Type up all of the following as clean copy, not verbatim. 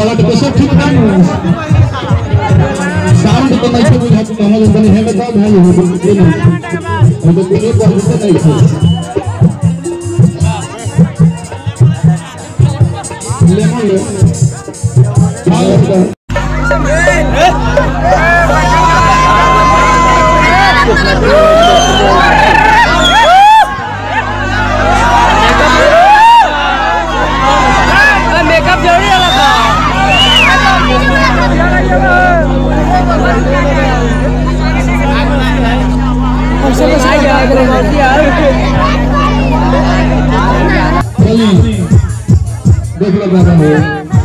blood pressure ठीक नहीं sound तो नहीं से बुझा तो हम बने है बता भाई हो तो नहीं हम तो कोई बात नहीं है ले मान लो देख लो बाबा हो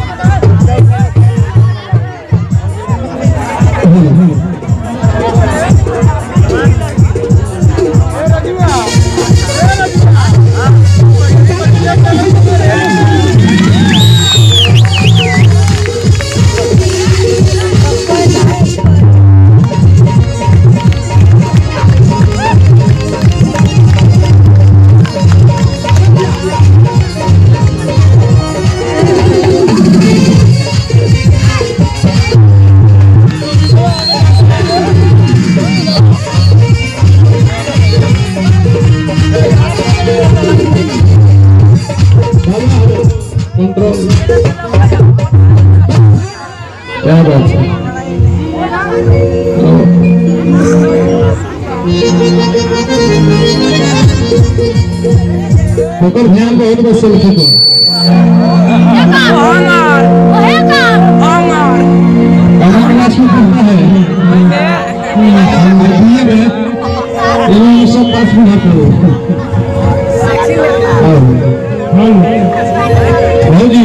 क्या बात है फोकल ध्यान बहुत बस सेल्फी को क्लास में पढ़ता है ये सब पास में हाथ लो हाँ जी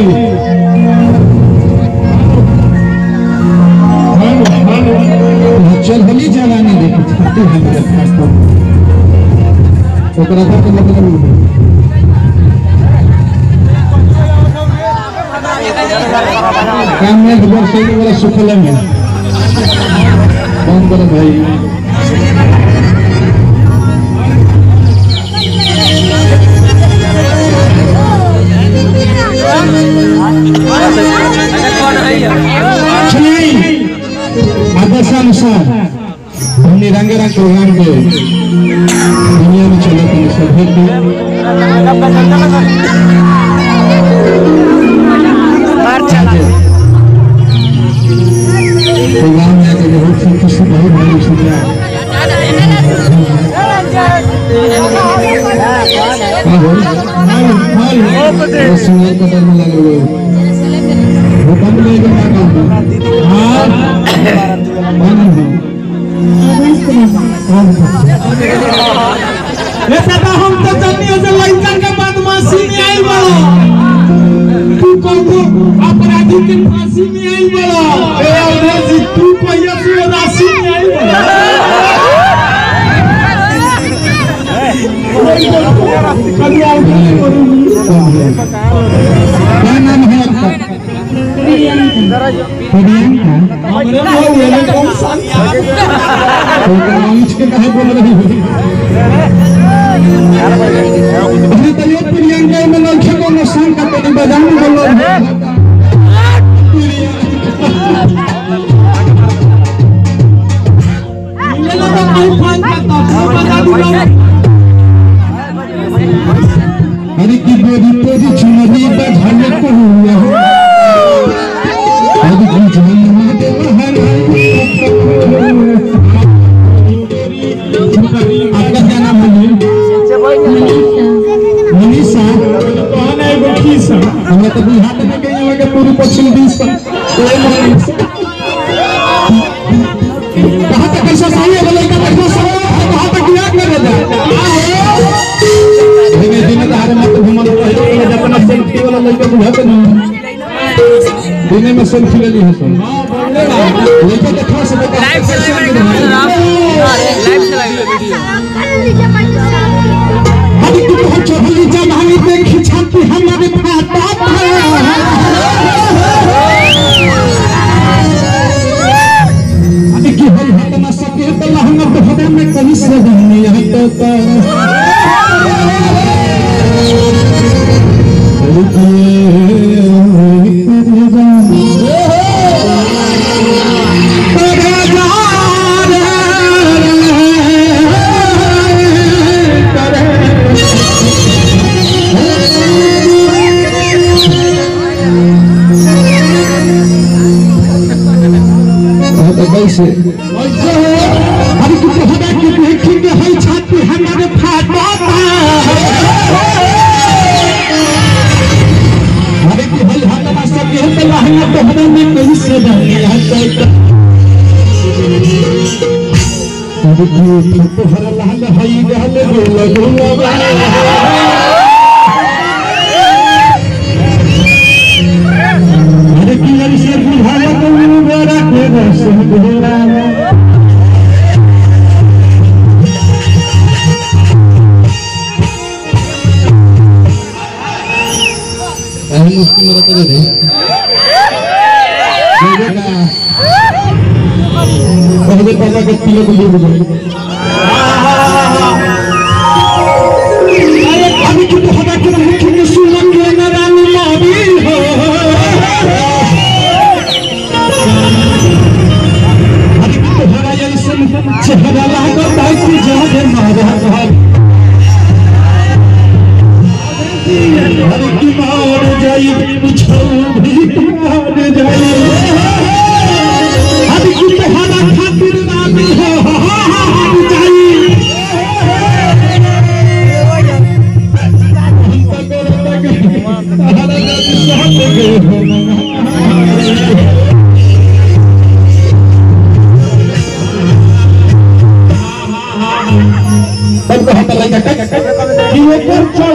चल भली जवानी देखी छाती है मेरे खास तो ओकरा का मतलब काम में बहुत सही वाला सुखल है कौन करे भाई आदर्शानुसार हमने रंगारंग प्रोग्राम के दुनिया में चला था सभी प्रोग्राम में आकर बहुत खुशी बहुत बड़ी शुक्रिया सुंदर कदर में लगे हुए वो बंद नहीं करना काम हम तो चलनी से लड़का के बदमाशी में आई बड़ा तू को अपराधी के फांसी में आई बड़ा ए अंग्रेजी तू पहिया से राशि में आई बड़ा क्या नाम है आपका के कहे बोल रही है प्रियंका में लड़के को नुकसान का तो बजाने बोल रहे हैं अरे की बोली तेरी चुनरी पे झलक को हुआ है अरे की जान माते आपका क्या नाम है मनीषा कौन है वो खीसा हमें तो बिहार में गए हैं के पूरी पश्चिम दिस पर कहां तक ऐसा सही है लड़का देखो सब कहां तक क्या कर रहा है दिन दारे मत घुमन रहे अपना सेल्फी वाला लड़का बुझाते नहीं दिन में सेल्फी ले ली है सब लड़का देखो सब लाइव चला वीडियो अभी तू हो चोली जमानी देखी छाती हमारे फाटा अभी की हरी हाथ ना सके तो लहंगा बहदा में कहीं से नहीं हटता कैसे अरे तू कहना कि देखी के है छाती हमारे फाटा अरे कि भाई हमारा सब ये तो लहंगा पहनने में कैसे बने अरे तू तो हर लहंगा है गले लगूंगा अरे कि से बुझाया तो मेरा के रस बुझला मुस्की मरा तो दे पहले पापा के तिलक लिए अरे अभी तो हवा के मुख में सुन के न रानी मावी हो अभी तो हवा जैसे चेहरा लागत है कि जाने मारा घर अरे की मार जाई मुझो भी मार जाई अभी की तोहरा खातिर रानी हो हार जाई तोहरा जाती सहत गए तब तो हम लगा कि ऊपर चढ़